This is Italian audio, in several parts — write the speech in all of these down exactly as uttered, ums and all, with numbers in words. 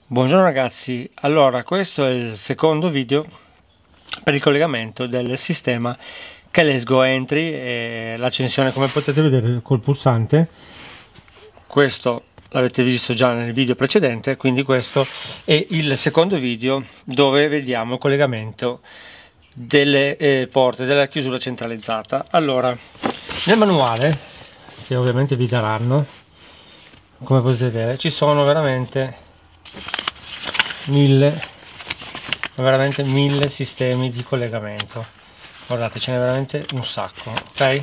Buongiorno ragazzi, allora questo è il secondo video per il collegamento del sistema Keyless Go Entry e l'accensione, come potete vedere, col pulsante. Questo l'avete visto già nel video precedente, quindi questo è il secondo video dove vediamo il collegamento delle eh, porte della chiusura centralizzata. Allora, nel manuale, che ovviamente vi daranno, come potete vedere, ci sono veramente mille veramente mille sistemi di collegamento. Guardate, ce n'è veramente un sacco, ok?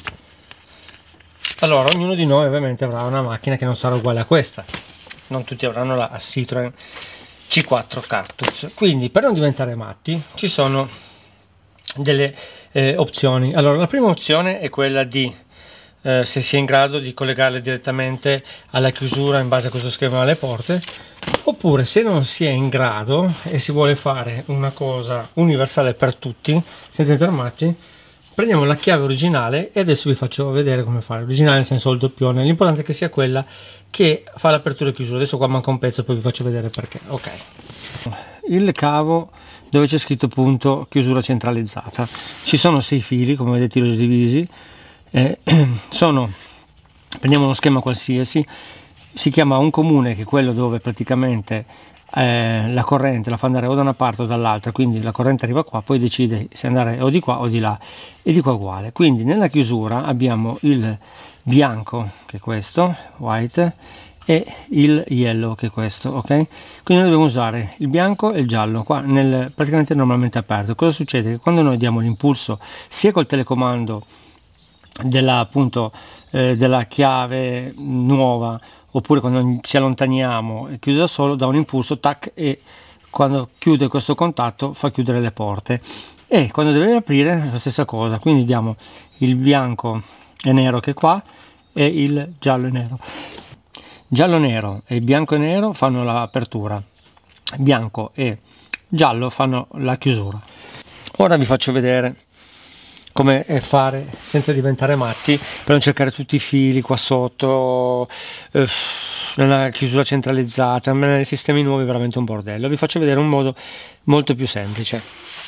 Allora, ognuno di noi ovviamente avrà una macchina che non sarà uguale a questa, non tutti avranno la Citroen C quattro Cactus, quindi per non diventare matti ci sono delle eh, opzioni. Allora, la prima opzione è quella di Eh, se si è in grado di collegarle direttamente alla chiusura in base a questo schema alle porte, oppure se non si è in grado e si vuole fare una cosa universale per tutti senza intermatti, prendiamo la chiave originale e adesso vi faccio vedere come fare. Originale nel senso il doppione, l'importante è che sia quella che fa l'apertura e chiusura. Adesso qua manca un pezzo, poi vi faccio vedere perché. Ok, il cavo dove c'è scritto appunto chiusura centralizzata, ci sono sei fili, come vedete li ho divisi. Eh, sono, prendiamo uno schema qualsiasi, si chiama un comune, che è quello dove praticamente eh, la corrente la fa andare o da una parte o dall'altra, quindi la corrente arriva qua, poi decide se andare o di qua o di là, e di qua uguale. Quindi nella chiusura abbiamo il bianco, che è questo, white, e il yellow, che è questo, ok? Quindi noi dobbiamo usare il bianco e il giallo qua nel praticamente normalmente aperto. Cosa succede? Che quando noi diamo l'impulso sia col telecomando della appunto eh, della chiave nuova, oppure quando ci allontaniamo e chiude da solo, dà un impulso, tac, e quando chiude questo contatto fa chiudere le porte, e quando deve aprire la stessa cosa. Quindi diamo il bianco e nero che è qua e il giallo e nero. Giallo nero e bianco e nero fanno l'apertura, bianco e giallo fanno la chiusura. Ora vi faccio vedere come fare senza diventare matti, per non cercare tutti i fili qua sotto, eh, nella chiusura centralizzata, nei sistemi nuovi è veramente un bordello. Vi faccio vedere un modo molto più semplice.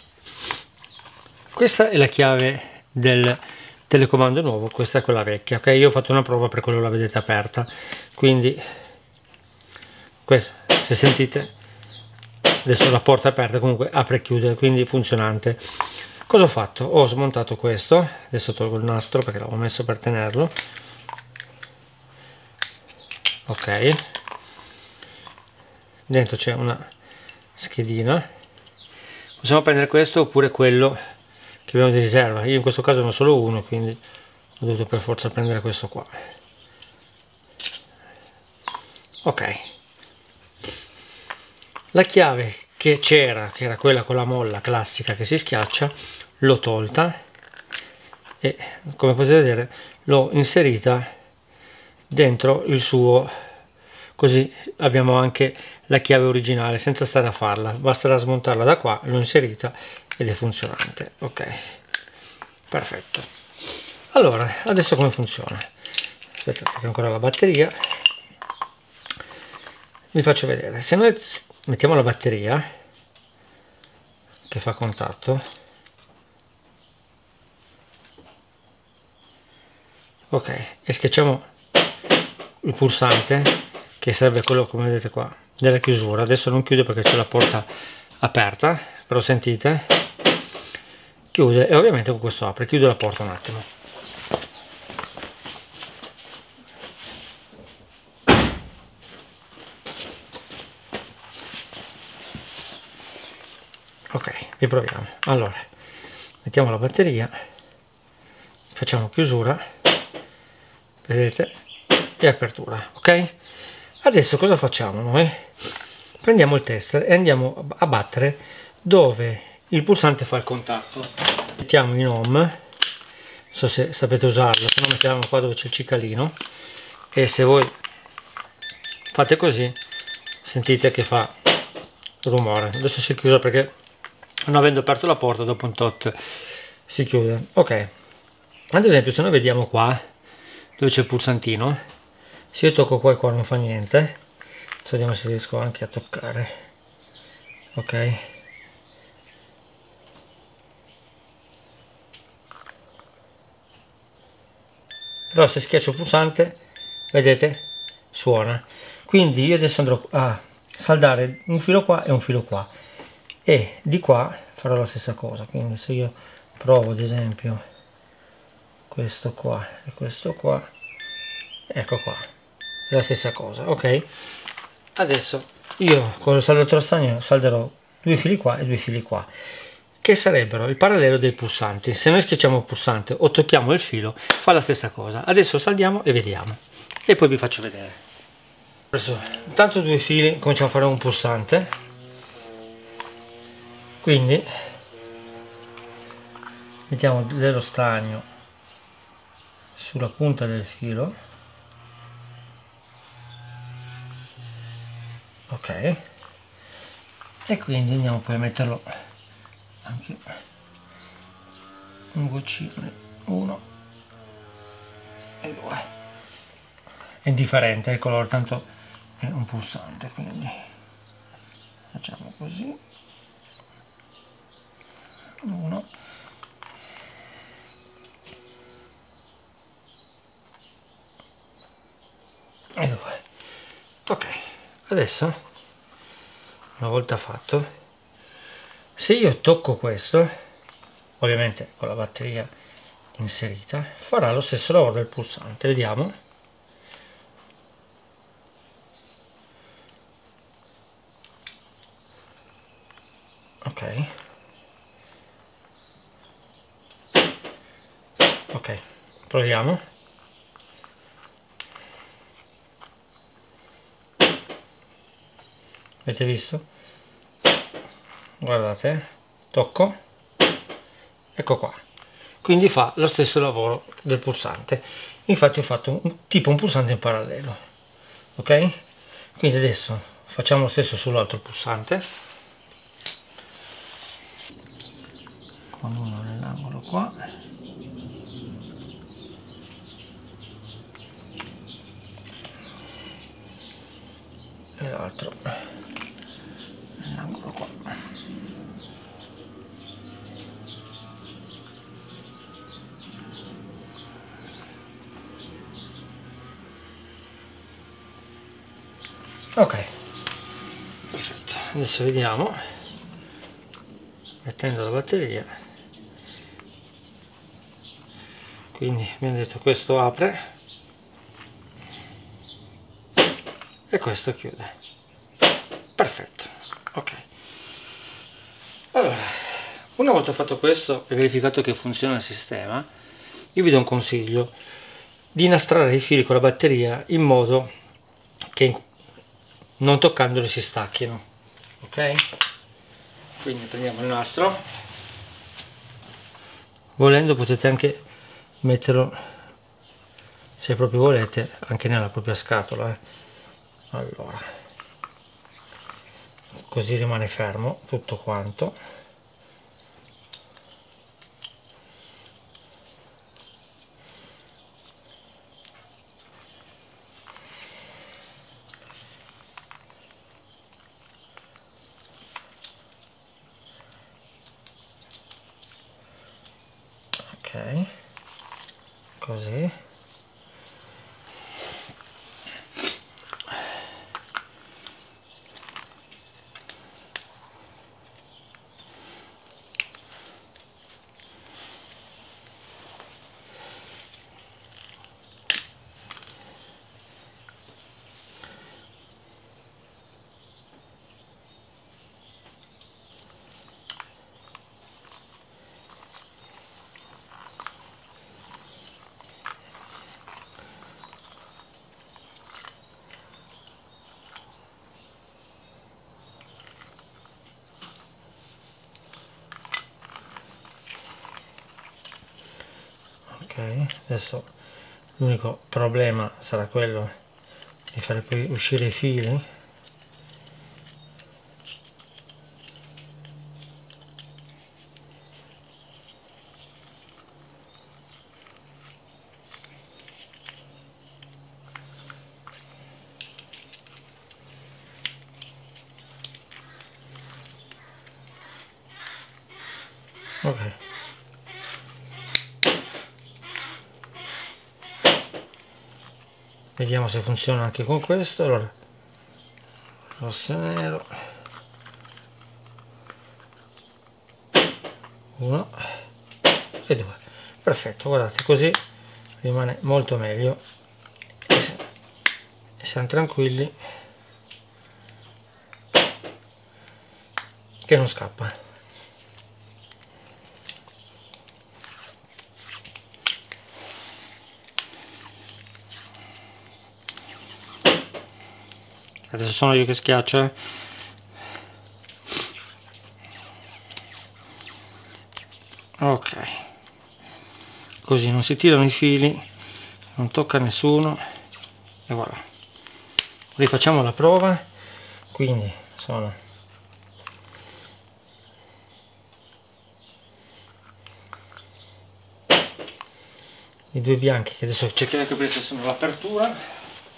Questa è la chiave del telecomando nuovo, questa è quella vecchia, ok? Io ho fatto una prova, per quello la vedete aperta, quindi questo, se sentite adesso la porta è aperta, comunque apre e chiude, quindi funzionante. Cosa ho fatto? Ho smontato questo, adesso tolgo il nastro perché l'avevo messo per tenerlo, ok, dentro c'è una schedina, possiamo prendere questo oppure quello che abbiamo di riserva. Io in questo caso ne ho solo uno, quindi ho dovuto per forza prendere questo qua, ok. La chiave che c'era, che era quella con la molla classica che si schiaccia, l'ho tolta e, come potete vedere, l'ho inserita dentro il suo, così abbiamo anche la chiave originale senza stare a farla, basterà smontarla da qua, l'ho inserita ed è funzionante, ok, perfetto. Allora, adesso come funziona? Aspettate che ancora la batteria, vi faccio vedere. Se noi mettiamo la batteria che fa contatto, ok, e schiacciamo il pulsante, che serve quello, come vedete qua, della chiusura. Adesso non chiude perché c'è la porta aperta, però sentite, chiude, e ovviamente con questo apre. Chiudo la porta un attimo, ok, riproviamo. Allora, mettiamo la batteria, facciamo chiusura, vedete, e apertura, ok. Adesso cosa facciamo noi? Prendiamo il tester e andiamo a battere dove il pulsante fa il contatto. Mettiamo in home, non so se sapete usarlo, se no mettiamo qua dove c'è il cicalino, e se voi fate così sentite che fa rumore. Adesso si è chiusa perché, non avendo aperto la porta, dopo un tot si chiude, ok. Ad esempio, se noi vediamo qua dove c'è il pulsantino, se io tocco qua e qua non fa niente, vediamo se riesco anche a toccare. Ok, però se schiaccio il pulsante, vedete, suona. Quindi io adesso andrò a saldare un filo qua e un filo qua, e di qua farò la stessa cosa. Quindi se io provo ad esempio questo qua e questo qua, ecco qua, è la stessa cosa. Ok, adesso io con il saldatore stagno salderò due fili qua e due fili qua, che sarebbero il parallelo dei pulsanti. Se noi schiacciamo il pulsante o tocchiamo il filo, fa la stessa cosa. Adesso saldiamo e vediamo, e poi vi faccio vedere. Adesso, intanto due fili, cominciamo a fare un pulsante. Quindi mettiamo dello stagno sulla punta del filo, ok, e quindi andiamo poi a metterlo anche un goccino, uno e due, è indifferente il colore, tanto è un pulsante, quindi facciamo così, uno e due. Ok, adesso una volta fatto, se io tocco questo, ovviamente con la batteria inserita, farà lo stesso lavoro del pulsante. Vediamo. Ok, ok, proviamo. Avete visto? Guardate, tocco, ecco qua, quindi fa lo stesso lavoro del pulsante. Infatti ho fatto un, tipo un pulsante in parallelo. Ok, quindi adesso facciamo lo stesso sull'altro pulsante, con uno nell'angolo qua e l'altro nell'angolo qua. Ok, perfetto. Adesso vediamo, mettendo la batteria, quindi abbiamo detto questo apre e questo chiude. Perfetto. Ok, allora, una volta fatto questo e verificato che funziona il sistema, io vi do un consiglio di incastrare i fili con la batteria in modo che non toccandoli si stacchino. Ok, quindi prendiamo il nastro, volendo potete anche metterlo, se proprio volete, anche nella propria scatola, eh. Allora, così rimane fermo tutto quanto. Ok, così. Ok, adesso l'unico problema sarà quello di fare poi uscire i fili. Ok, vediamo se funziona anche con questo. Allora, rosso e nero, uno e due, perfetto, guardate, così rimane molto meglio e siamo tranquilli che non scappa. Adesso sono io che schiaccio, eh. Ok, così non si tirano i fili, non tocca a nessuno e voilà. Rifacciamo la prova. Quindi sono i due bianchi che adesso cercherò di capire se sono l'apertura.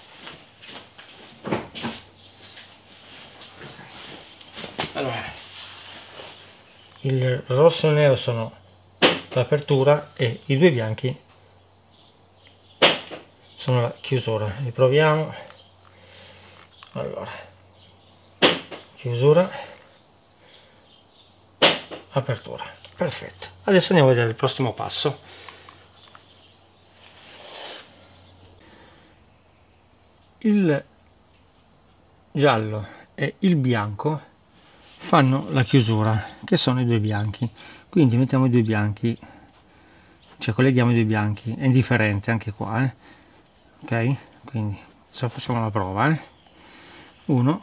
Allora, il rosso e il nero sono l'apertura e i due bianchi sono la chiusura. Riproviamo. Allora, chiusura, apertura, perfetto. Adesso andiamo a vedere il prossimo passo. Il giallo e il bianco fanno la chiusura, che sono i due bianchi, quindi mettiamo i due bianchi, cioè colleghiamo i due bianchi, è indifferente anche qua, eh? Ok, quindi adesso facciamo la prova, eh? uno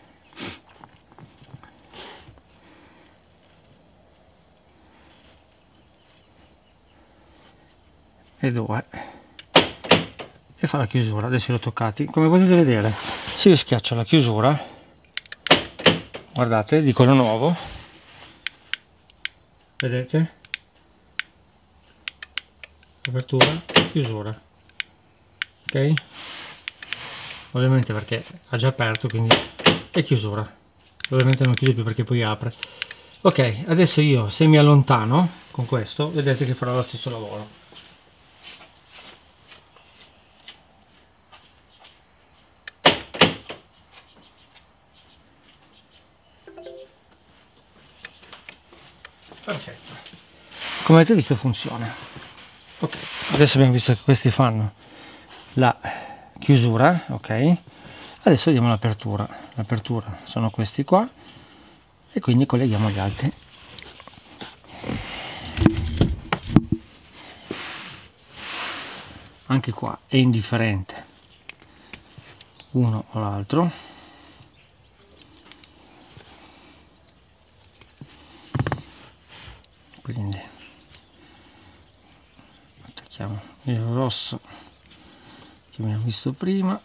e due e fa la chiusura. Adesso li ho toccati, come potete vedere, se io schiaccio la chiusura, guardate, di quello nuovo, vedete, apertura, chiusura, ok, ovviamente perché ha già aperto, quindi è chiusura, ovviamente non chiude più perché poi apre. Ok, adesso io se mi allontano con questo, vedete che farò lo stesso lavoro. Perfetto, come avete visto funziona. Ok, adesso abbiamo visto che questi fanno la chiusura, ok, adesso vediamo l'apertura. L'apertura sono questi qua e quindi colleghiamo gli altri. Anche qua è indifferente uno o l'altro. Quindi attacchiamo il rosso che abbiamo visto prima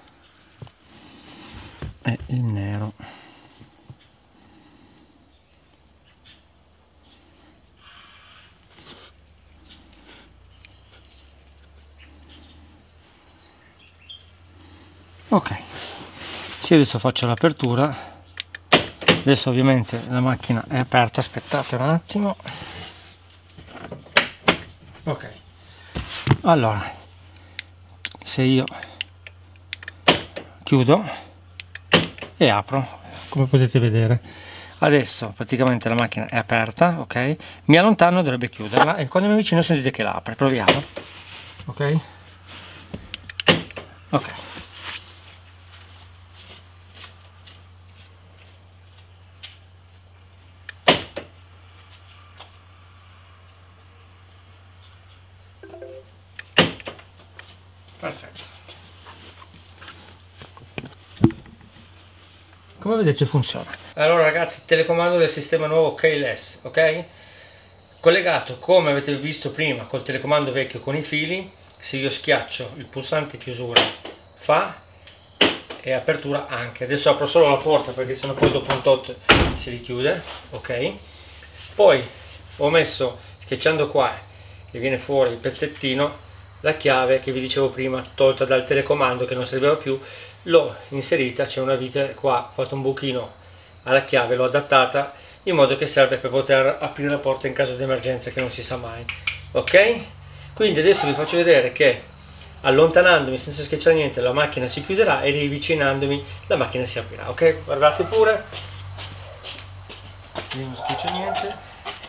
e il nero. Ok, se adesso faccio l'apertura, adesso ovviamente la macchina è aperta, aspettate un attimo. Ok, allora se io chiudo e apro, come potete vedere, adesso praticamente la macchina è aperta, ok, mi allontano, dovrebbe chiuderla e quando mi avvicino sentite che la apre. Proviamo. Ok, ok, perfetto. Come vedete funziona. Allora ragazzi, telecomando del sistema nuovo keyless, ok, collegato come avete visto prima col telecomando vecchio con i fili. Se io schiaccio il pulsante chiusura fa e apertura anche. Adesso apro solo la porta perché sennò poi dopo un tot si richiude, ok. Poi ho messo, schiacciando qua e viene fuori il pezzettino, la chiave che vi dicevo prima, tolta dal telecomando che non serviva più, l'ho inserita, c'è una vite qua, ho fatto un buchino alla chiave, l'ho adattata in modo che serve per poter aprire la porta in caso di emergenza, che non si sa mai. Ok? Quindi adesso vi faccio vedere che allontanandomi senza schiacciare niente la macchina si chiuderà e riavvicinandomi la macchina si aprirà. Ok? Guardate pure, io non schiaccio niente.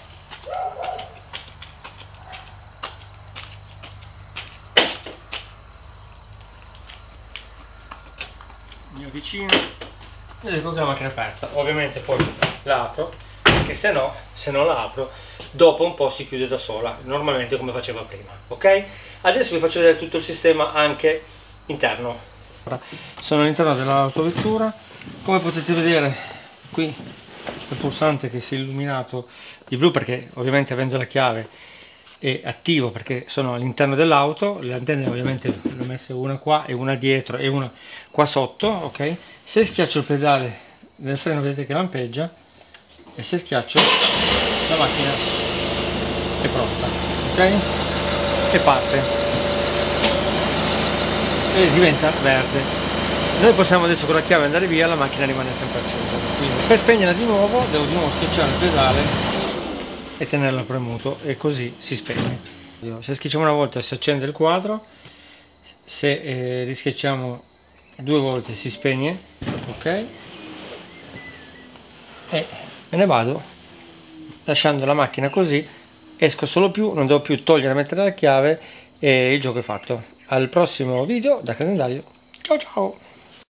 Mi avvicino ed ecco che la macchina è aperta. Ovviamente poi la apro, perché se no, se non la apro, dopo un po' si chiude da sola, normalmente come faceva prima. Ok? Adesso vi faccio vedere tutto il sistema anche interno. Sono all'interno dell'autovettura, come potete vedere qui il pulsante che si è illuminato di blu, perché ovviamente avendo la chiave è attivo, perché sono all'interno dell'auto. Le antenne ovviamente le ho messe una qua e una dietro e una qua sotto. Ok, se schiaccio il pedale del freno vedete che lampeggia, e se schiaccio la macchina è pronta, ok, e parte e diventa verde. Noi possiamo adesso con la chiave andare via, la macchina rimane sempre accesa. Quindi per spegnerla di nuovo devo di nuovo schiacciare il pedale e tenerlo premuto, e così si spegne. Se schiacciamo una volta si accende il quadro, se eh, rischiacciamo due volte si spegne. Ok, e me ne vado lasciando la macchina così, esco solo più, non devo più togliere e mettere la chiave e il gioco è fatto. Al prossimo video da calendario, ciao ciao.